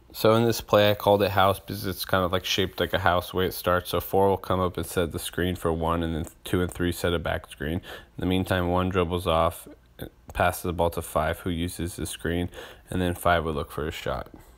So in this play, I called it house because it's kind of like shaped like a house the way it starts. So 4 will come up and set the screen for 1, and then 2 and 3 set a back screen. In the meantime, 1 dribbles off, passes the ball to 5, who uses the screen, and then 5 would look for a shot.